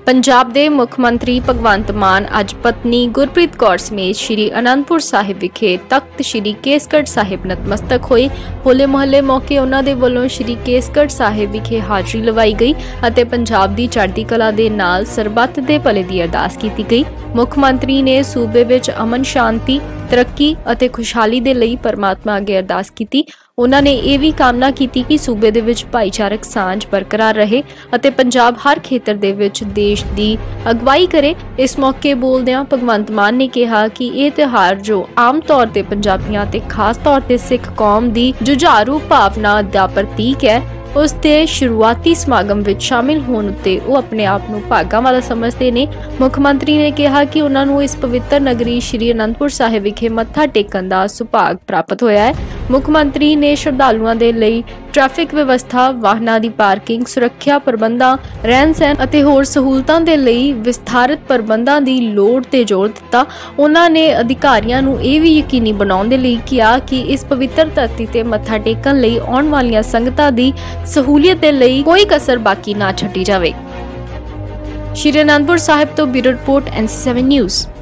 पंजाब के मुख मंत्री भगवंत मान अज पत्नी गुरप्रीत कौर समेत श्री आनंदपुर साहिब विखे तख्त श्री केसगढ़ साहिब नतमस्तक होए। होले मोहल्ले मौके उन्हां दे वल्लों श्री केसगढ़ साहिब विखे हाजरी लवाई गई अते पंजाब दी चढ़दी कला दे नाल सरबत दे भले दी अरदास कीती गई। मुख मंत्री ने सूबे विच अमन शांति तरक्की अते खुशहाली दे लई परमात्मा अगे अरदास कीती। उन्हां ने यह भी कामना की कि सूबे दे विच भाईचारक सांझ बरकरार रहे अते पंजाब हर खेतर दे विच देश दी अगवाई करे। इस मौके बोलदियां भगवंत मान ने कहा कि यह त्योहार जो आम तौर ते पंजाबियां ते खास तौर ते सिख कौम दी जुझारू भावना दा प्रतीक है, उस दे शुरुआती समागम विच शामिल होने उत्ते वो अपने आप नूं भागां वाला समझते ने। मुख मंत्री ने कहा कि उन्हां नूं इस पवित्र नगरी श्री आनंदपुर साहिब विखे मत्था टेकण दा सुभाग प्राप्त होया है। मुख मंत्री ने श्रद्धालुओं के लिए ट्रैफिक व्यवस्था, वाहनों की पार्किंग, सुरक्षा प्रबंधों, रहन सहन और होर सहूलतों के लिए विस्तारित प्रबंधों की लोड़ ते जोर दिता। उन्होंने अधिकारियों को यह भी यकीनी बनाने लई किया कि इस पवित्र धरती ते मत्था टेकण लई आउण वालियां संगतां दी सहूलियत दे लई कोई कसर बाकी ना छड्डी जावे। श्री आनंदपुर साहिब तो ब्यूरो रिपोर्ट NC7 न्यूज़।